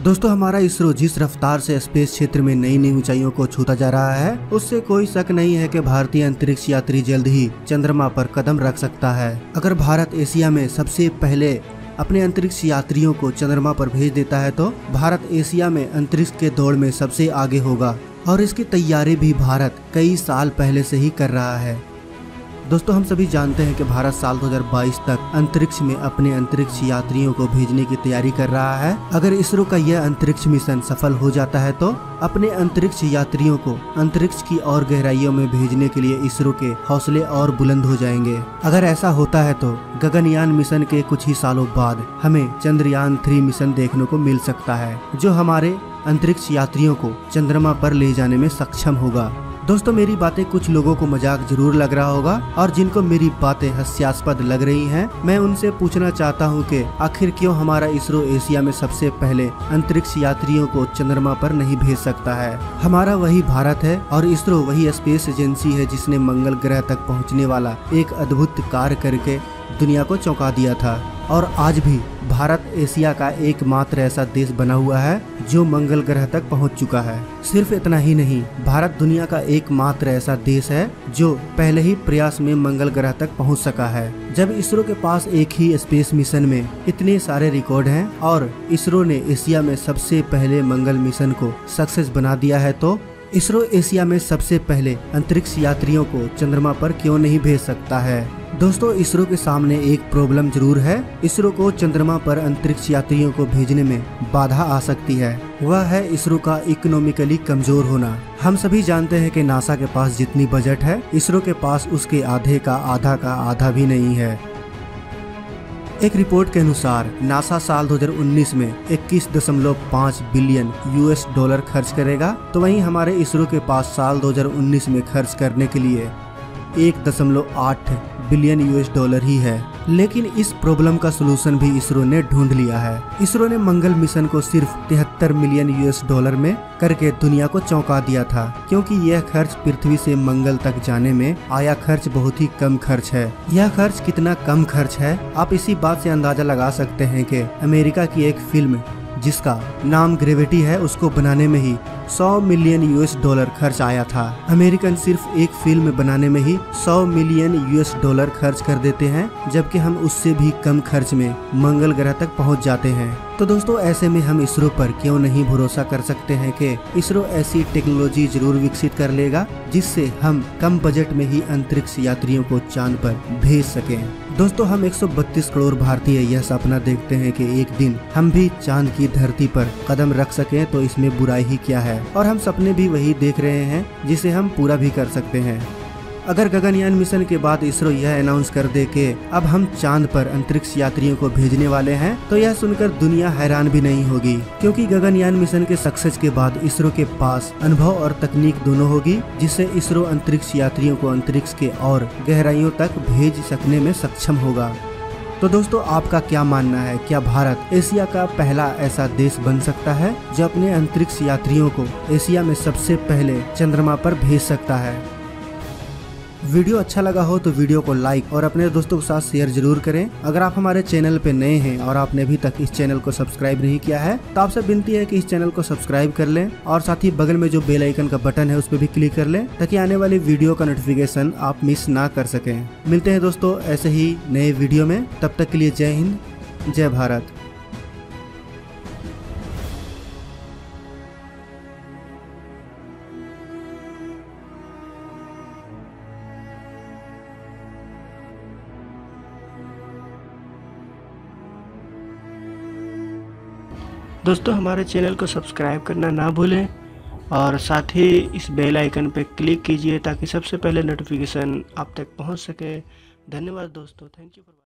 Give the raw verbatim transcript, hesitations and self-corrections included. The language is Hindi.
दोस्तों हमारा इसरो जिस रफ्तार से स्पेस क्षेत्र में नई नई ऊंचाइयों को छूता जा रहा है, उससे कोई शक नहीं है कि भारतीय अंतरिक्ष यात्री जल्द ही चंद्रमा पर कदम रख सकता है। अगर भारत एशिया में सबसे पहले अपने अंतरिक्ष यात्रियों को चंद्रमा पर भेज देता है तो भारत एशिया में अंतरिक्ष के दौड़ में सबसे आगे होगा और इसकी तैयारी भी भारत कई साल पहले से ही कर रहा है। दोस्तों हम सभी जानते हैं कि भारत साल दो हज़ार बाईस तक अंतरिक्ष में अपने अंतरिक्ष यात्रियों को भेजने की तैयारी कर रहा है। अगर इसरो का यह अंतरिक्ष मिशन सफल हो जाता है तो अपने अंतरिक्ष यात्रियों को अंतरिक्ष की और गहराइयों में भेजने के लिए इसरो के हौसले और बुलंद हो जाएंगे। अगर ऐसा होता है तो गगनयान मिशन के कुछ ही सालों बाद हमें चंद्रयान थ्री मिशन देखने को मिल सकता है, जो हमारे अंतरिक्ष यात्रियों को चंद्रमा पर ले जाने में सक्षम होगा। दोस्तों मेरी बातें कुछ लोगों को मजाक जरूर लग रहा होगा और जिनको मेरी बातें हास्यास्पद लग रही हैं, मैं उनसे पूछना चाहता हूं कि आखिर क्यों हमारा इसरो एशिया में सबसे पहले अंतरिक्ष यात्रियों को चंद्रमा पर नहीं भेज सकता है। हमारा वही भारत है और इसरो वही स्पेस एजेंसी है जिसने मंगल ग्रह तक पहुँचने वाला एक अद्भुत कार्य करके दुनिया को चौंका दिया था। और आज भी भारत एशिया का एकमात्र ऐसा देश बना हुआ है जो मंगल ग्रह तक पहुंच चुका है। सिर्फ इतना ही नहीं, भारत दुनिया का एकमात्र ऐसा देश है जो पहले ही प्रयास में मंगल ग्रह तक पहुंच सका है। जब इसरो के पास एक ही स्पेस मिशन में इतने सारे रिकॉर्ड हैं और इसरो ने एशिया में सबसे पहले मंगल मिशन को सक्सेस बना दिया है, तो इसरो एशिया में सबसे पहले अंतरिक्ष यात्रियों को चंद्रमा पर क्यों नहीं भेज सकता है। दोस्तों इसरो के सामने एक प्रॉब्लम जरूर है। इसरो को चंद्रमा पर अंतरिक्ष यात्रियों को भेजने में बाधा आ सकती है, वह है इसरो का इकोनॉमिकली कमजोर होना। हम सभी जानते हैं कि नासा के पास जितनी बजट है, इसरो के पास उसके आधे का आधा का आधा भी नहीं है। एक रिपोर्ट के अनुसार नासा साल दो हज़ार उन्नीस में इक्कीस दशमलव पाँच बिलियन यूएस डॉलर खर्च करेगा, तो वहीं हमारे इसरो के पास साल दो हज़ार उन्नीस में खर्च करने के लिए एक दशमलव आठ बिलियन यूएस डॉलर ही है। लेकिन इस प्रॉब्लम का सलूशन भी इसरो ने ढूंढ लिया है। इसरो ने मंगल मिशन को सिर्फ तिहत्तर मिलियन यूएस डॉलर में करके दुनिया को चौंका दिया था, क्योंकि यह खर्च पृथ्वी से मंगल तक जाने में आया खर्च बहुत ही कम खर्च है। यह खर्च कितना कम खर्च है, आप इसी बात से अंदाजा लगा सकते हैं कि अमेरिका की एक फिल्म जिसका नाम ग्रेविटी है, उसको बनाने में ही सौ मिलियन यूएस डॉलर खर्च आया था। अमेरिकन सिर्फ एक फिल्म बनाने में ही सौ मिलियन यूएस डॉलर खर्च कर देते हैं, जबकि हम उससे भी कम खर्च में मंगल ग्रह तक पहुंच जाते हैं। तो दोस्तों ऐसे में हम इसरो पर क्यों नहीं भरोसा कर सकते हैं कि इसरो ऐसी टेक्नोलॉजी जरूर विकसित कर लेगा जिससे हम कम बजट में ही अंतरिक्ष यात्रियों को चांद पर भेज सकें। दोस्तों हम एक सौ बत्तीस करोड़ भारतीय यह सपना देखते हैं कि एक दिन हम भी चांद की धरती पर कदम रख सकें, तो इसमें बुराई ही क्या है। और हम सपने भी वही देख रहे हैं जिसे हम पूरा भी कर सकते हैं। अगर गगनयान मिशन के बाद इसरो यह अनाउंस कर दे कि अब हम चांद पर अंतरिक्ष यात्रियों को भेजने वाले हैं, तो यह सुनकर दुनिया हैरान भी नहीं होगी, क्योंकि गगनयान मिशन के सक्सेस के बाद इसरो के पास अनुभव और तकनीक दोनों होगी, जिससे इसरो अंतरिक्ष यात्रियों को अंतरिक्ष के और गहराइयों तक भेज सकने में सक्षम होगा। तो दोस्तों आपका क्या मानना है, क्या भारत एशिया का पहला ऐसा देश बन सकता है जो अपने अंतरिक्ष यात्रियों को एशिया में सबसे पहले चंद्रमा पर भेज सकता है? वीडियो अच्छा लगा हो तो वीडियो को लाइक और अपने दोस्तों के साथ शेयर जरूर करें। अगर आप हमारे चैनल पे नए हैं और आपने अभी तक इस चैनल को सब्सक्राइब नहीं किया है, तो आपसे विनती है कि इस चैनल को सब्सक्राइब कर लें और साथ ही बगल में जो बेल आइकन का बटन है उस पर भी क्लिक कर लें, ताकि आने वाली वीडियो का नोटिफिकेशन आप मिस ना कर सकें। मिलते हैं दोस्तों ऐसे ही नए वीडियो में, तब तक के लिए जय हिंद, जय भारत। दोस्तों हमारे चैनल को सब्सक्राइब करना ना भूलें और साथ ही इस बेल आइकन पर क्लिक कीजिए ताकि सबसे पहले नोटिफिकेशन आप तक पहुंच सके। धन्यवाद दोस्तों, थैंक यू फॉर